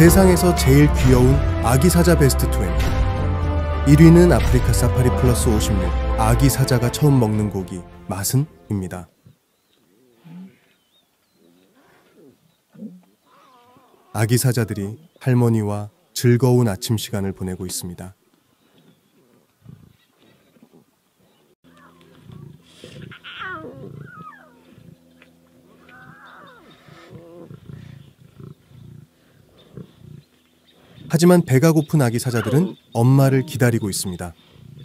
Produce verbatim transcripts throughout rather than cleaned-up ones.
세상에서 제일 귀여운 아기 사자 베스트 이십. 일 위는 아프리카 사파리 플러스 오십육 아기 사자가 처음 먹는 고기 맛은? 입니다. 아기 사자들이 할머니와 즐거운 아침 시간을 보내고 있습니다. 하지만 배가 고픈 아기 사자들은 엄마를 기다리고 있습니다.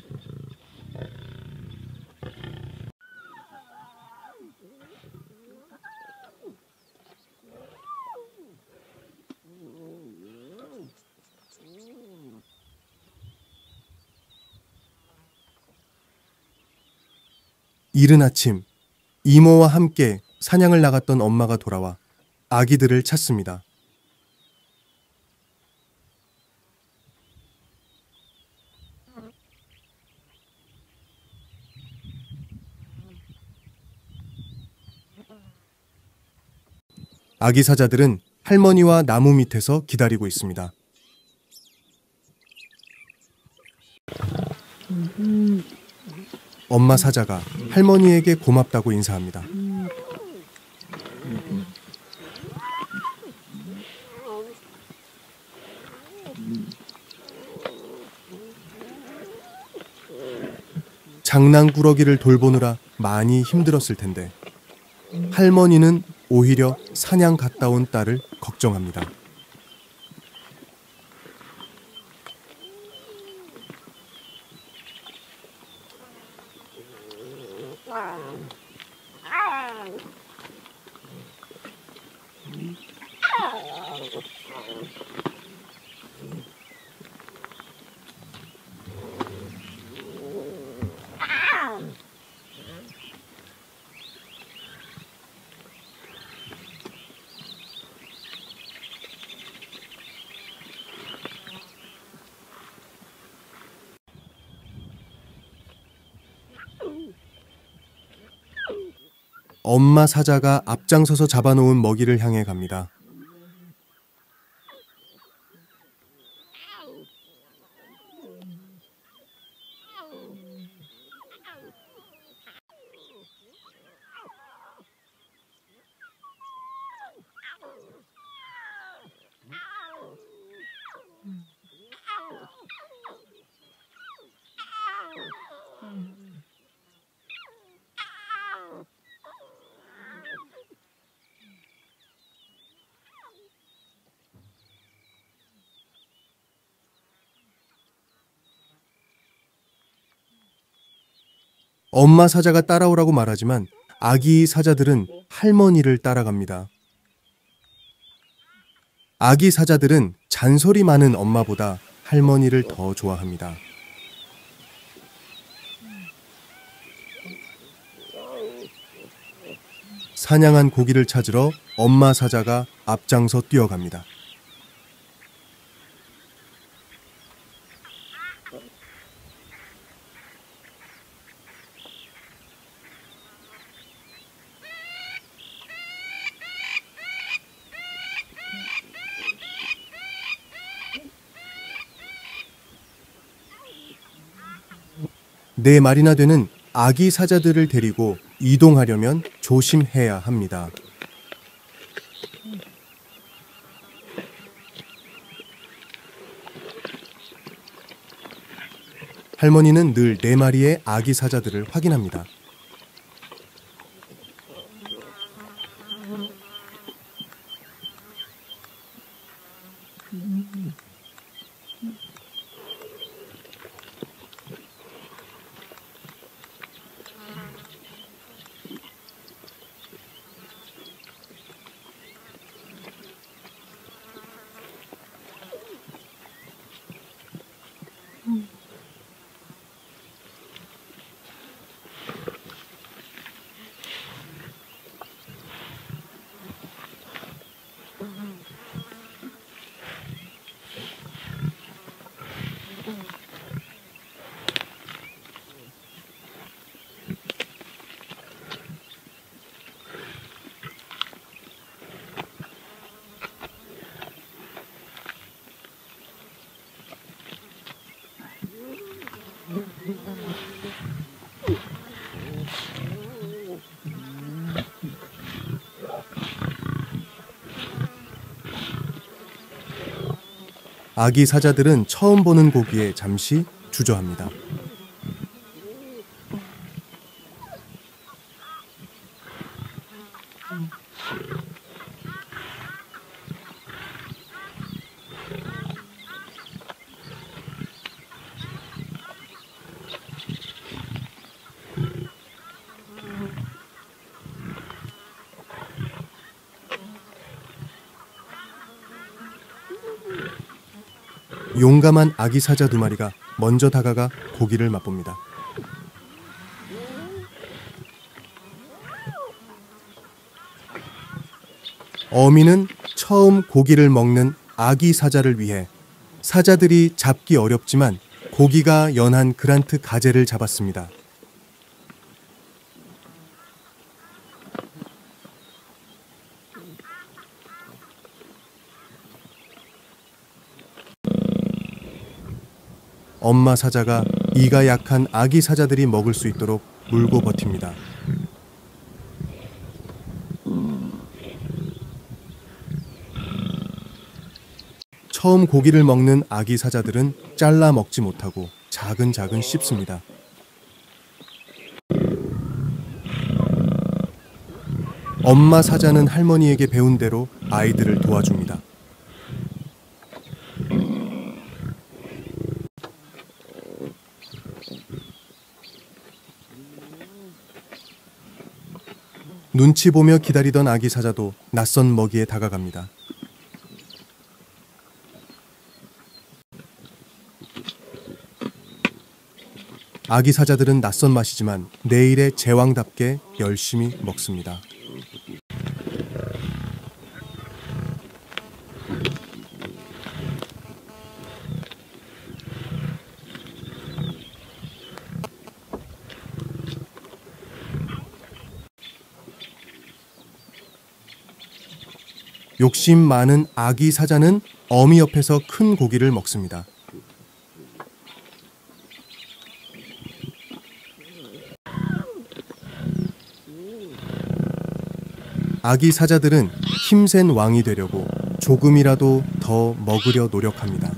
이른 아침, 이모와 함께 사냥을 나갔던 엄마가 돌아와 아기들을 찾습니다. 아기 사자들은 할머니와 나무 밑에서 기다리고 있습니다. 엄마 사자가 할머니에게 고맙다고 인사합니다. 장난꾸러기를 돌보느라 많이 힘들었을 텐데 할머니는 오히려 사냥 갔다 온 딸을 걱정합니다. 엄마 사자가 앞장서서 잡아놓은 먹이를 향해 갑니다. 엄마 사자가 따라오라고 말하지만 아기 사자들은 할머니를 따라갑니다. 아기 사자들은 잔소리 많은 엄마보다 할머니를 더 좋아합니다. 사냥한 고기를 찾으러 엄마 사자가 앞장서 뛰어갑니다. 네 마리나 되는 아기 사자들을 데리고 이동하려면 조심해야 합니다. 할머니는 늘 네 마리의 아기 사자들을 확인합니다. 아기 사자들은 처음 보는 고기에 잠시 주저합니다. 용감한 아기 사자 두 마리가 먼저 다가가 고기를 맛봅니다. 어미는 처음 고기를 먹는 아기 사자를 위해 사자들이 잡기 어렵지만 고기가 연한 그란트 가재를 잡았습니다. 엄마 사자가 이가 약한 아기 사자들이 먹을 수 있도록 물고 버팁니다. 처음 고기를 먹는 아기 사자들은 잘라 먹지 못하고 자근자근 씹습니다. 엄마 사자는 할머니에게 배운 대로 아이들을 도와줍니다. 눈치 보며 기다리던 아기 사자도 낯선 먹이에 다가갑니다. 아기 사자들은 낯선 맛이지만 내일의 제왕답게 열심히 먹습니다. 욕심 많은 아기 사자는 어미 옆에서 큰 고기를 먹습니다. 아기 사자들은 힘센 왕이 되려고 조금이라도 더 먹으려 노력합니다.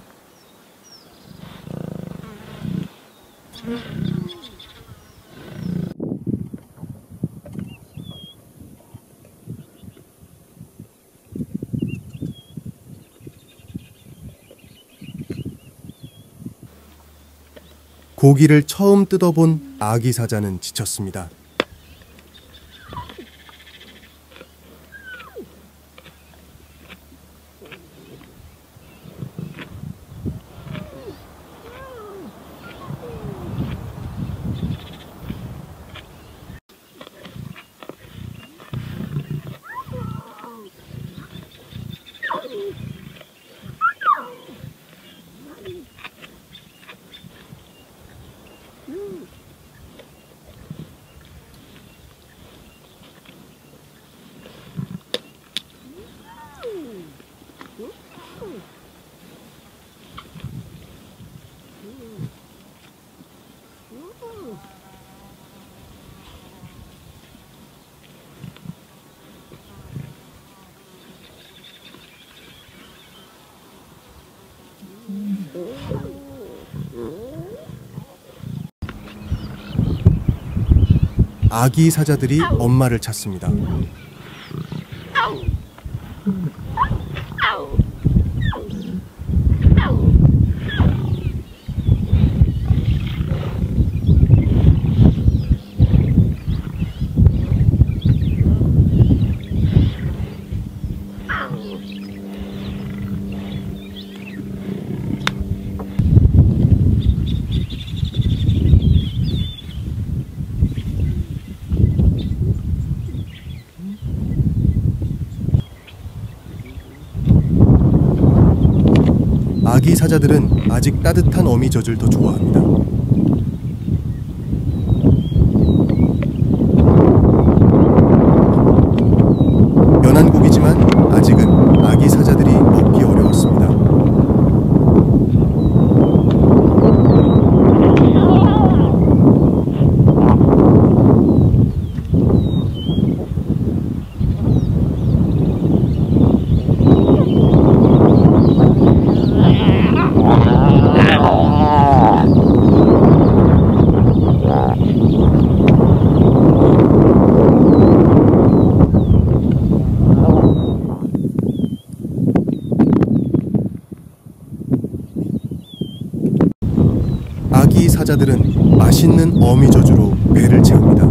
고기를 처음 뜯어본 아기 사자는 지쳤습니다. 아기 사자들이 엄마를 찾습니다. 아기 사자들은 아직 따뜻한 어미젖을 더 좋아합니다. 연한 고기지만 아직은 아기 사자들이 먹기 어려웠습니다. 맛있는 어미 저주로 배를 채웁니다.